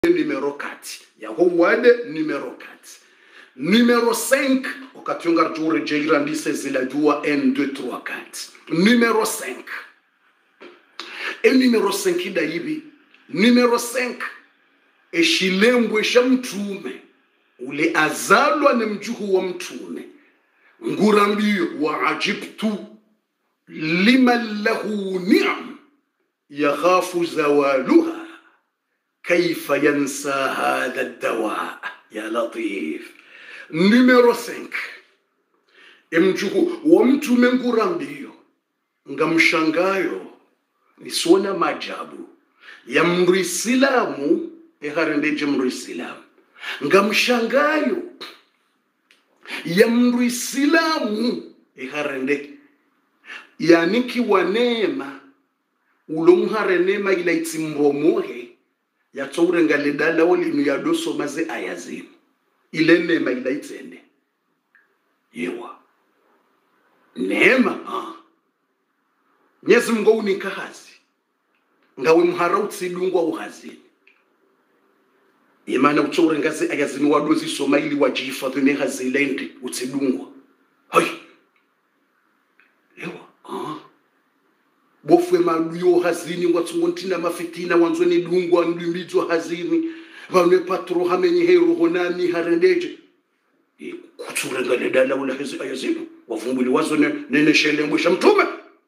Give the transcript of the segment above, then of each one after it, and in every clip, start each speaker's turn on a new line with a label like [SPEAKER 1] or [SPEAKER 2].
[SPEAKER 1] numéro 4 ya wade numéro 4 numéro 5 okatunga jure jeirandise zila dua 1 2 3 4 numéro 5 et numéro 5 daibi numéro 5 eshilembwe shamtume ule azalwa na mjuhu wa mtume ngurambiyo wa ajibtu liman lahu ni'am yakhafu zawaluha kayfa yansa hadha ad-dawa ya latif. Numéro 5 mjuhu wa mtume ngurambiyo ngamshangayo nisiona majabu ya mrisilamu eharendeje mrisilamu ngamshangayo ya mrisilamu eharende yaniki wa neema ulomhare neema ila itimbomohe ya tsorenga ledala wali ya doso maze ayazini ile neema ila itende yewa neema Mwenyezi Mungu unikahazi ngawe mhara utsidungwa uhazini imana utsorengaze ayazini wadozi somaili wajihifadhi ne hazilende utsidungwa hai yewa bofwe maluyo hazini ngwatsungontina mafitina wanzweni dungwa ndimbidzo hazini vanwe patro hamenyi hero honami harendeje kutsurenga ledala wala hazi ayazini wavumbuli wazo nene shelembwe shamtume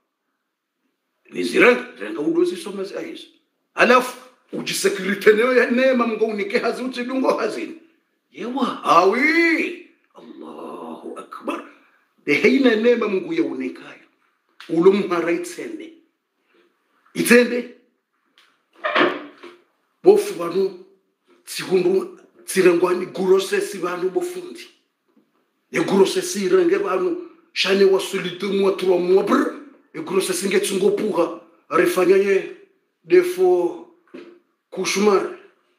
[SPEAKER 1] nizirenga udozi somazi ayezi alafu ujisekiriteneyo ya neema Mungu unike hazi utsidungwa hazini yewa awi Allahu akbar de heina neema Mungu ya unikayo ulumhara itende bofu banu tsihundu tsirengwani gurosesi banu bofundi ye gurosesi renge banu shane wasulite mwa tro mwa br ye gurosesi ngetsungo puha refanya ye defo kushumar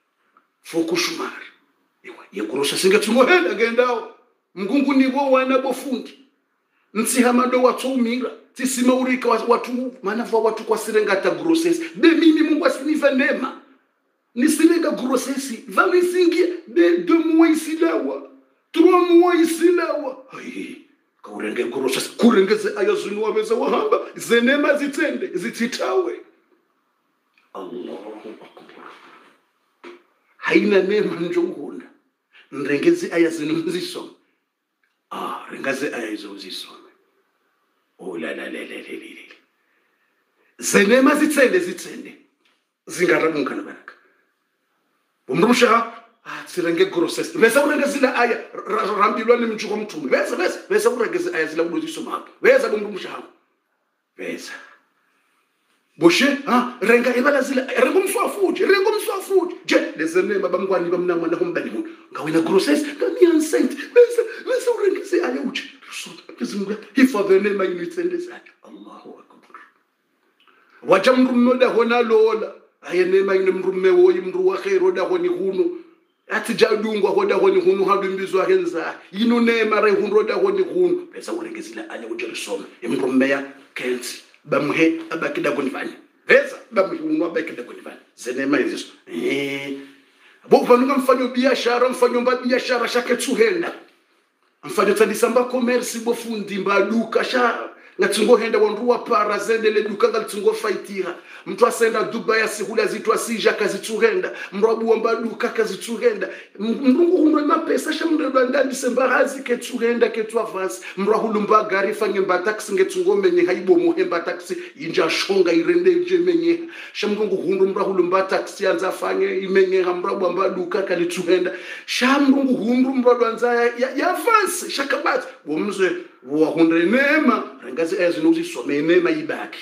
[SPEAKER 1] ye gurosesi ngetsungo hela gendao mgungu nibo wana bofundi ntsihamado watsumira tisima urika watu manava watu kwa sirenga ta grosses de mimi Mungu asiniva neema nisirenga grosses vami singi de 2 mois isilawa 3 mois isilawa ai kaurenge grosses kurengeze ayazunwa beza wahamba zenema zitende zititawe Allahu akbar haina neema njongona nrengeze ayazunwa zisoma rengaze ayazo zisoma oh la zenema zitsende zingaramuka nabaraka umrusha tsirenge grosses besa urenge zila aya rambilwa nemjuko mtume besa urenge aya zila udoziso mapha besa bomrusha besa boshe renga ibala zila renga umswafuje je lezenema bamngwani bamnama na hombani muntu ngawena grosses ngani saint besa urenge aya uchi kizungu hifadhi neema initsende zakhe Allahu akbar wajamrunoda hona lola ayenema inemrume woyi mru wa khairu da honi hunu atijadungwa hoda honi hunu hadumbizwa henza yinu neema re hunu roda honi hunu besa urengezila anya ujerisoma emrume ya kenzi bamhe abakida kunifanya besa bamhe hunu abakida kunifanya zenema iziso bokuvanuka mfanyo biashara shake tsuhenda mfanya tandisamba commerce bofundi mbaduka sha ngatsungo henda wanruwa para zendele duka ngatsungo faitira mtu asenda Dubai asihula zitu asija kazitsuhenda mrabu wa mbaduka kazitsuhenda mrungu humwe mapesa sha mreba ndandi sembarazi ketsuhenda ketu avance mrahulu mbagari fanye mba taxi ngetsungo menye haibo muhemba taxi inja shonga irende je menye sha mrungu hundu mrahulu mba taxi anza fanye imenye mrabu wa mbaduka kalitsuhenda sha mrungu hundu mrabu anza ya avance shakabat bomze wa hunde neema rengazi ezinuzi some neema ibaki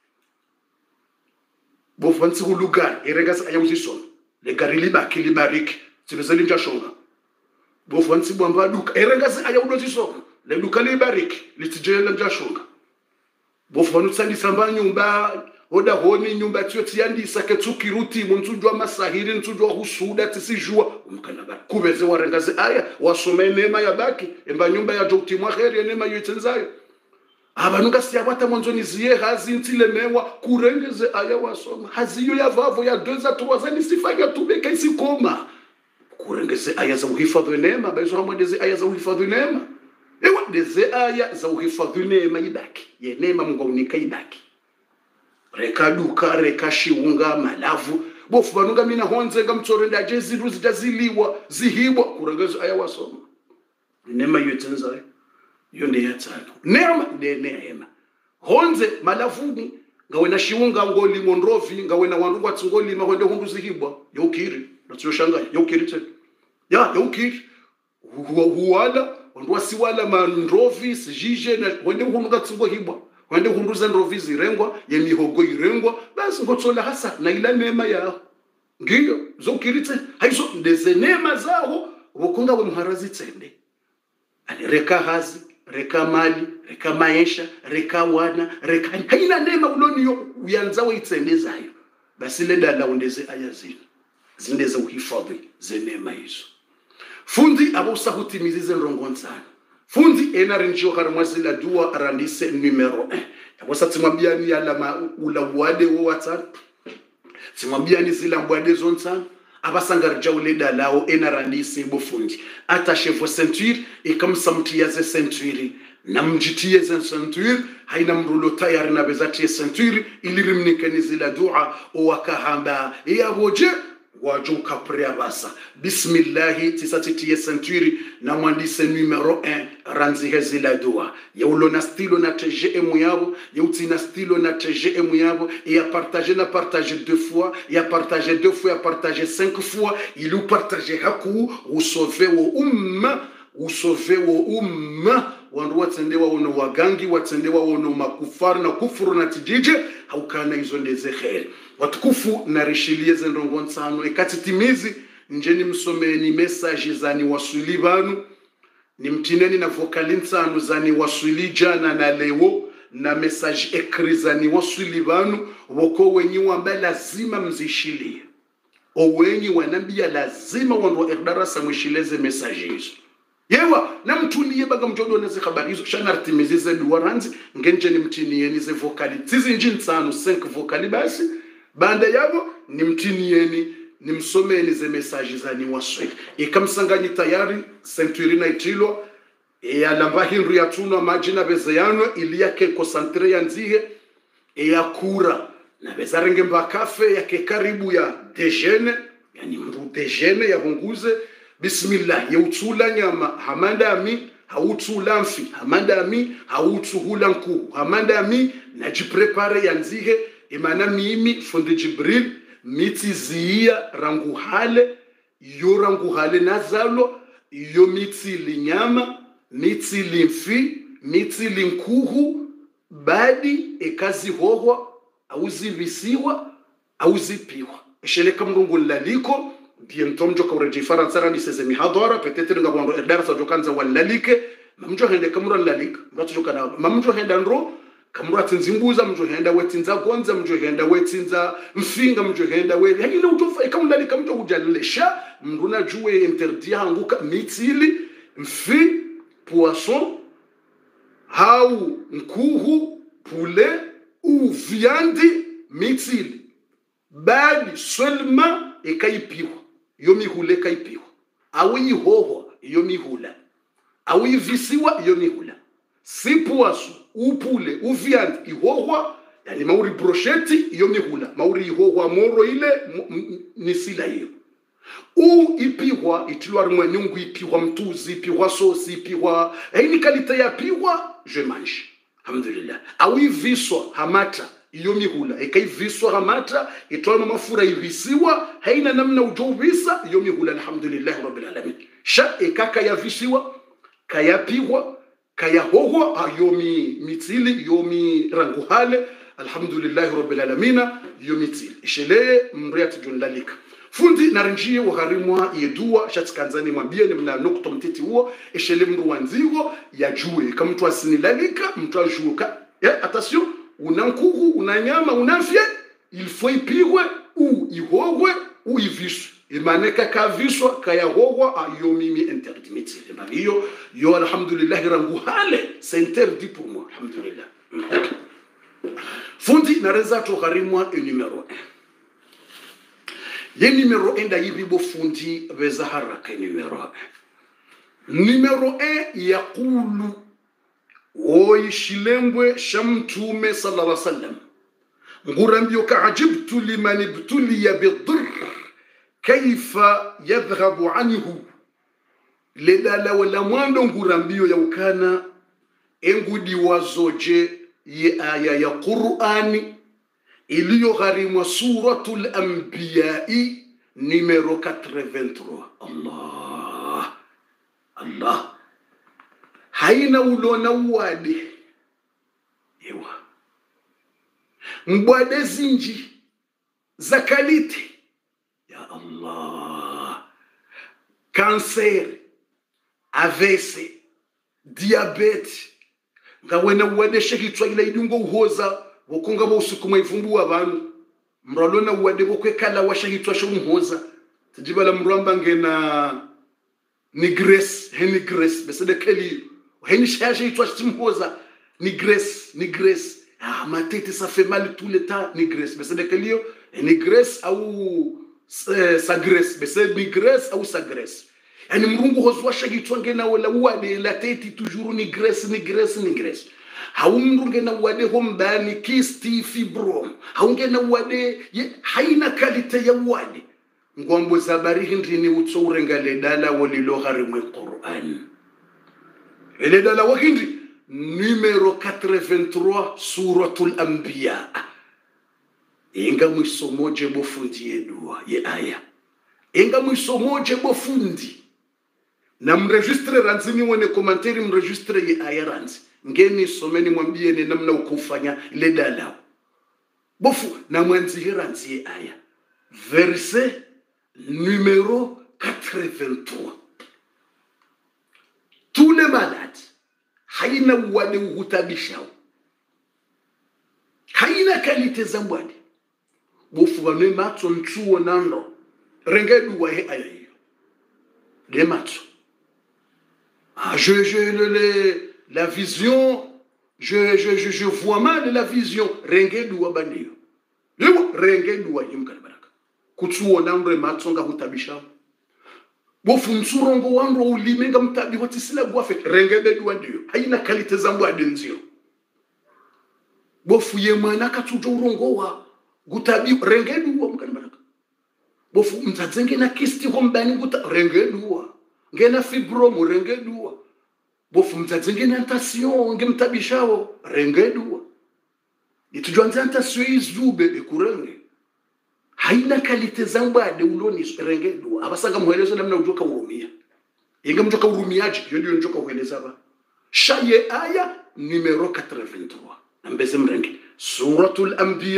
[SPEAKER 1] bofansi kulugar irengazi ayuzi some le gari libaki libariki sibezeli njashonga bofansi bwamba duka irengazi ayudozi some le duka libariki litijela njashonga bofanu tsandi samba nyumba oda honi nyumba tsoti yandisa ketsuki ruti muntsujwa masahiri ntsujwa husuda tisijua umkanaba kubeze warengazi aya wasome neema yabaki emba nyumba ya jokti mwaheri neema yitsenzayo abanunga siyabata mwanzoni ziye hazi ntilemewa kurengeze aya wasoma haziyo ya vavo ya doza tuwazani sifanya tubeka isikoma kurengeze aya za uhifadhi neema bazo hamwendeze aya za uhifadhi neema ewa deze aya za uhifadhi neema idaki ye neema Mungu unika idaki reka duka reka shiunga malavu bofu banunga mina honze nga mtorenda jezi ruzi jaziliwa zihibwa kurengeze aya wasoma neema yotenza yonde yatano neema de neema honze malavuni ngawe na shiunga ngoli monrovi ngawe na wandu watsingoli mahonde hundu zihibwa yokiri natsoshanganya yokiri tse yokiri huwala wandu wasiwala manrovi sijije na wende hundu gatsingo hibwa wende hundu za nrovi zirengwa ye mihogo irengwa basi ngotsola hasa na ila neema yao ngiyo zokiri tse haizo ndeze neema zao bokunga we muharazi tsende ani reka hazi reka mali reka maisha reka wana reka haina neema uloniyo uyanzawe itsendezayo basi le dala undeze aya zindeze uhifadhi ze neema hizo fundi abosahutimizize nrongonzana fundi enarinjio harmazila dua arandise numero 1 abosatimwabiani yala ulawade wo WhatsApp timwabiani zila mbwade zontsana abasangarja uleda lao enarandise bofundi attache vos ceintures et comme samtia ze ceinture na mjitie ze ceinture haina mrulo tayari na bezatie ceinture ilirimnikani zila dua wakahamba ya hoje wajuka priabasa bismillah tisatitie ceinture na mwandise numero 1 ranzi zila dua ya ulona stilo na TGM yabo ya utina stilo na TGM yabo et à partager na partager 2 fois et à partager 2 fois et à partager 5 fois il ou partager haku ou sauver wo umma wandu watsendewa wono wagangi watsendewa wono makufari na kufuru na tijije haukana hizo ndeze kheri watukufu na rishilie zendongo nsano ekati timizi njeni msomeni message zani wasuli banu ni mtineni na vokali nsano zani wasuli jana na leo na message ekri zani wasuli banu woko wenyi wamba lazima mzishilie owenyi wanambia lazima wandu erdarasa mwishileze message hizo yewa na mtuliye baga mjodo neze habari hizo shanartimizize duwaranzi ngenje ni mtinieni ze vokali tizi njini nsano 5 vokali basi banda yabo ni mtinieni ni msomeni ze message zani waswe ikamsanganyi tayari century na itilo ya lamba hinru ya tuno majina bezeyano ili yake konsantre ya nzihe ya kura na bezarenge mbakafe yake karibu ya dejene yani mru dejene ya bunguze bismillah ya utula nyama hamanda ami hautula mfi hamanda ami hautuhula nku hamanda ami najiprepare ya nzihe imana mimi fundi Jibril mitizia ranguhale yo ranguhale nazalo yo mitili nyama mitili mfi mitili nkuhu badi ekazi hohwa auzivisiwa auzipiwa esheleka mgongo laliko bientôt mjoka ureji faransara ni seze mihadhara peut-être ngabwando darasa jokanza walalike mamjo hende kamura lalika ngato jokana mamjo henda ndro kamura tinzimbuza mjo henda wetinza gonza mjo henda wetinza mfinga mjo henda we ile utofa ikamlalika mjo ujalesha mnduna juwe interdit hanguka mitili mfi poisson hau nkuhu poulet ou viande mitili bali seulement ekaipiwa yomi hule kaipiwa awi hoho yomi hula awi visiwa yomi hula si poisson ou poulet ou viande ihohwa yani mauri brochette yomi hula mauri ihohwa moro ile nisila hiyo u ipiwa itilwa mwenyungu ipiwa mtuzi ipiwa sosi ipiwa ni kalite ya piwa je mange alhamdulillah awi viswa hamata yomi hula ekaiviswa hamata itwa mafura ivisiwa haina namna ujovisa yomi hula alhamdulillah rabbil alamin sha ekaka ya visiwa kayapigwa kayahohwa yomi mitili yomi ranguhale alhamdulillah rabbil alamin yomi mitili shele mriat junlalika fundi narinjie uharimwa yedua shatikanzani mwambie ni mna nokto mtiti huo shele mru wanzigo yajue kama mtu asinilalika mtu ajuka attention unankuhu unanyama unafye il faut ipigwe ou ihogwe ou iviswe imaneka kaviswa kaya howa ayo mimi interdit hiyo yo alhamdulillah rangu hale c'est interdit pour moi alhamdulillah. Fundi nareza to gharimwa numéro 1 ye numéro 1 da yibibo fundi beza haraka numéro 1 yaqulu ويشلمwe شمتومه صلى الله عليه وسلم ngurambio ka'ajibtu liman ibtuliya bidhar kaifa yadhhabu anhu ledala wala mwando ngurambio ya ukana engudi wazoje ye aya ya Qur'ani iliyo gharimwa suratul anbiya numero 83. Allah haina ulona uwade ewa mbwade zinji zakalite ya Allah cancer AVC diabete ngawena uwade shekitwa ila idungo uhoza bokunga bo usukuma ivumbu abantu mralona uwade bokwekala washekitwa sho muhoza tijibala mramba ngena ni grace heni grace besede keli heni shaje itwa chimhoza ni grace matete ça fait mal tout le temps ni grace besede keli ni grace au sa grace besede ni grace au sa grace yani mrungu hozwa shagi twangena wala uwade la tete toujours ni grace haumrungena uwade hombani kisti fibrom haungena uwade haina kalite ya uwade ngombo zabari ndini utsorenga ledala wolilo harimwe Qur'an ledala wakindi numero 83 suratul anbiya inga mwisomoje bofundi yedua ye aya inga mwisomoje bofundi na mregistre ranzini wone komanteri mregistre ye aya ranzi ngeni someni mwambie ni namna ukufanya ledala bofu na mwanzi ranzi ye aya verset numéro 83. Tous les malades, haina wade uhutabishao, haina kalite za mwade, bofu wane mato nchuo nando, rengedu wa he aya hiyo, le mato. La vision, je vois mal la vision, rengedu wa banio. Rengedu wa yimkana. Kutuo namre matsonga hutabisha bofu msurongo wangu ulimenga mtabi hotisila gwafe rengebe duwa ndio haina kalite za mbwade nzio bofu ye mwana katujo urongo wa gutabi rengedu wa mkanibaraka bofu mtadzenge na kisti hombani guta rengedu wa ngena fibromu rengedu wa bofu mtadzenge na tentation nge mtabishao rengedu wa itujwanza tentation izube ekurenge haina kalite zambade uloni rengedu abasanga muhelezo namna ujoka urumia inga mjoka urumiaje ndio njoka uheleza ba shaye aya numero 83 ambeze mrenge suratul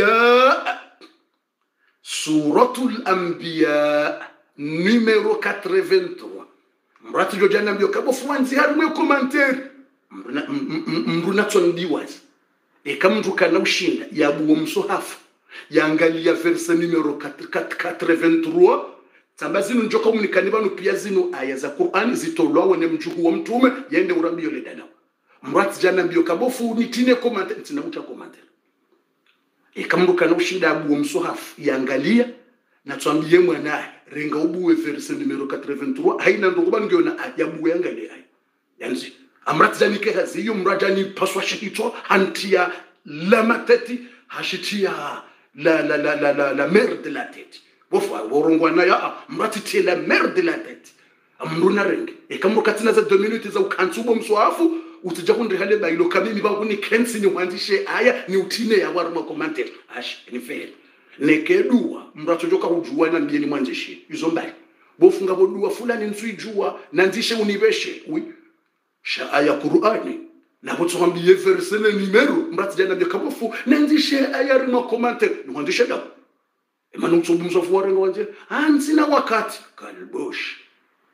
[SPEAKER 1] anbiya numero 83 mrati jojana mbio kabo fuanzi harimwe commentaire mruna tsondiwazi ekamjuka na ushinda yabuwo msohafu yangalia verset numero 83 tambazinu njoka umunikani banu pia zinu aya za Qur'ani zitolwa wone mjuku wa mtume yende urambio le dada mrati jana mbio kabofu nitine comment tina uta comment ekamruka na ushinda abu msohafu yangalia na twambie mwana renga ubuwe verset numero 83 haina ndokuba ngiona ajabu yangalia yanzi amrati jana ke hiyo mrajani paswa shito antia la mateti hashitia la merde de la tête bofa borongwana ya mratiti la merde de la tête amruna renge ekamruka tina za 2 minutes za ukantsubo mswafu utija kundi hale bayilo kamimi bangu ni kensi ni mwandishe aya ni utine ya warma commentaire ni fair nekedua mrato joka ujua na ndiye ni mwandishi izo mbali bofunga bodua fulani nsuijua nandishe unibeshe sha aya Qur'ani na botsombiye verset numero mrati jana byo kabofu nandishe aya rima commentaire mwandishe da emanu tsubumzo fuare ngwanje ansina wakati kalbosh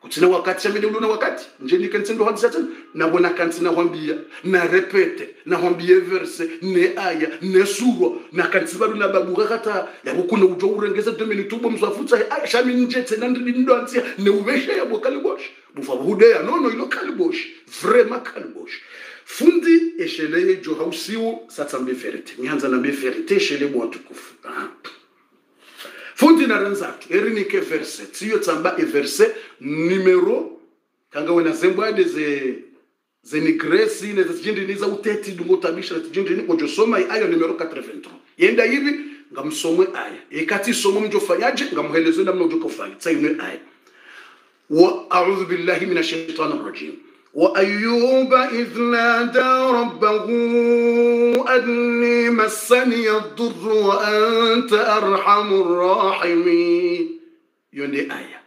[SPEAKER 1] kutina wakati amene ulona wakati njeni kensendo hadisa tena na bona kantina hwambia na repete na hwambia verse ne aya ne sura na kantibaru na babu kata ya bukuna ujo urengeza 2 minutes bo mzafutsa aya shami nje tena ndindo antia ne ubesha ya bokalibosh bufa bude ya nono ilo kalibosh vraiment kalibosh fundi eshele jo hausiwo satsambe verite mianza na be verite eshele mwa tukufu fundi na ranzatu erinike verse tiyo tsamba e verse numero kanga wena zembwade ze nigresi ne zijindi niza uteti dungotabisha zijindi ni kojo soma ayo numero 83 yenda hivi ngamsomwe aya ekati somo mjofanyaje ngamuhelezo namna ujokofanya tsayine aya wa a'udhu billahi minash shaitanir rajim وأيوب إذ نادى ربه أني مسني الضر وأنت أرحم الراحمين يوني آية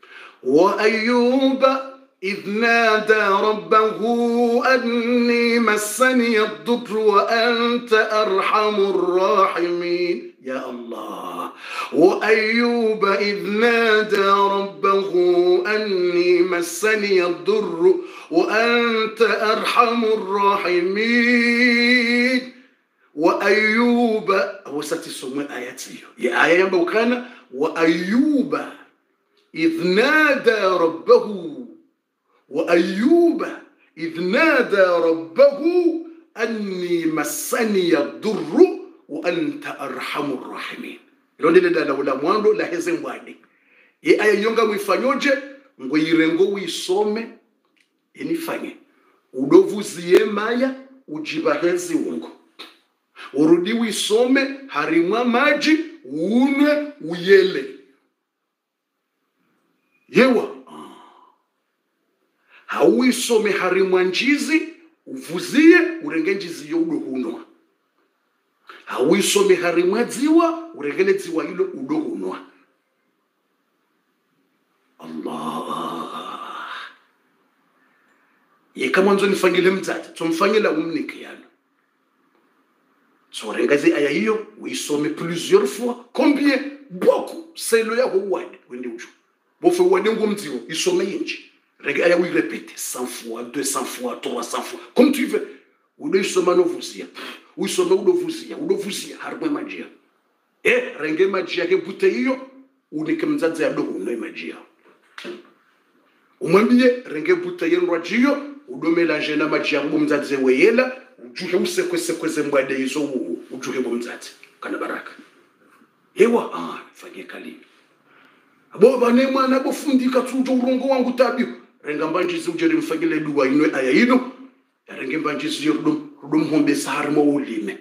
[SPEAKER 1] وأيوب إذ نادى ربه أني مسني الضر وأنت أرحم الراحمين يا الله وأيوب إذ نادى ربه أني مسني الضر وأنت أرحم الراحمين وأيوب هو ستسمى آياتي يا آية ينبوكان وأيوب إذ نادى ربه وأيوب إذ نادى ربه أني مسني الضر وأنت أرحم الراحمين لوندي لدا لولا mwando la heze mwadi ye aya nyonga mwifanyoje ngoyirengo wisome inifanye udovuziye maya ujibahezi ungo urudi wisome harimwa maji unwe uyele yewa hawisome harimwa njizi uvuzie urenge njizi yo udohunwa hawisome harimwa dziwa urengele dziwa ilo udohunwa Allah yeka mwanzo nifangile mzati tumfangila umnike yana so rengazi aya hiyo uisome plusieurs fois combien beaucoup c'est le ya word wende uju bofe wade ngomdziwo isome yinji rega aya oui répéter 100 fois 200 fois 300 fois comme tu veux udo isoma no vusia uisome udo vusia harwe magia renge magia ke bute hiyo unike mzazi ya dogo no magia umwambie renge bute yenu rajio udo mélanger na magia ngo mzazi weyela ujuhe usekwese mbwade hizo ujuhe bo mzazi kana baraka hewa fanye kali abo bane mwana bofundika tujo urongo wangu tabio renga mbanjizi ujeri mfagile duwa inwe aya ino renge mbanjizi yordum hombe sarmo ulime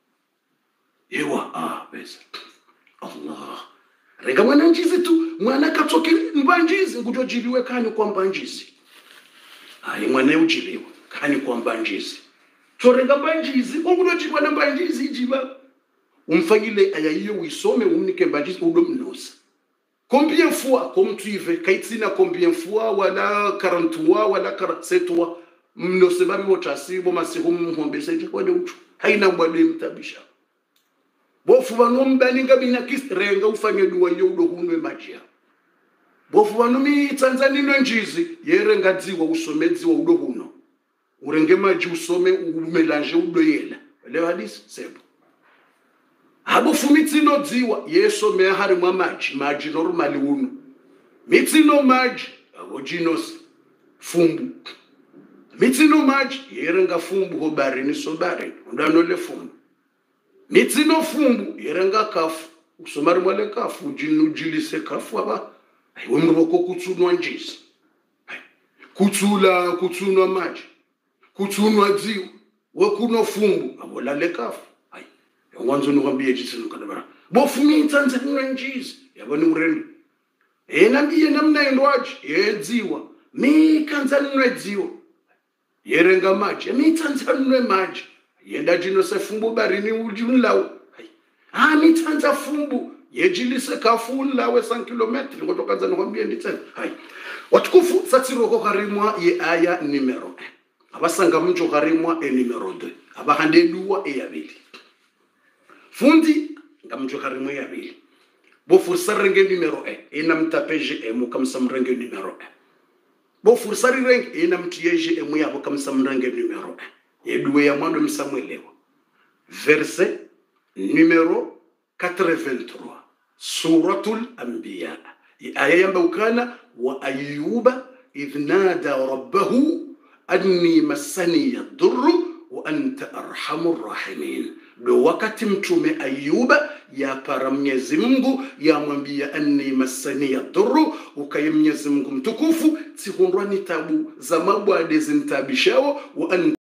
[SPEAKER 1] hewa besa Allah renga mwana njizi tu mwana katoke mbanjizi ngujojiliwe kanyo kwa mbanjizi mwana ujiliwe kanyo kwa mbanjizi torenga mbanjizi ngujojiliwe na mbanjizi jiba umfagile aya hiyo wisome umnike mbanjizi udomnosa combien fois comme tu veux kaitina combien fois wala 43 wala 47 mno sebabi wotasi bo masihum hombeseje kwa uchu haina mbade mtabisha bofu banombaninga binakis renga ufanye duwa yo udohunwe majia bofu banumi Tanzania njizi yerenga dziwa usomedziwa udohuno urenge maji usome umelange udoyela leo hadisi sebo abofu mitino dziwa yeso me hari mwa maji normali uno mitino maji abojinos fumbu mitino maji yerenga fumbu ho barini so barini ndano le fumbu mitino fumbu yerenga kafu usomari mwale kafu ujilise kafu aba aiwe mroko kutsunwa njisi kutsunwa maji kutsunwa dziwa wekuno fumbu abola le kafu wanzo nukwambie jisi nukadabara bofumi Tanzania njizi yabani urendo nambiye namna endwaji yedziwa mi Tanzania dziwa yerenga maji mi Tanzania maji yenda jino se fumbu barini ujunlawo mi Tanzania fumbu yejilise kafulawe 100 km ngotoka zangu kwambie nditse watukufu satsiroko karimwa ye aya numero 1 abasanga mjo karimwa numero 2 abahande duwa yabili fundi ngamjo karimwe yabili bo fursa renge numero 1 ina mtapeje mukamsa mrenge numero bo fursari reng ina mtiyeje emu yabo kamsa mrange numero 1 yeduwe ya mwando msamwelewa verset numero 83 suratul anbiya aya yamba ukana wa ayyuba idh nada rabbahu anni massani yadurru wa anta arhamur rahimin. Do wakati mtume Ayuba ya para Mwenyezi Mungu ya mwambia anni massani yadurru, ukaye Mwenyezi Mungu mtukufu sikundwa ni tabu za mabwade zintabishao wa anta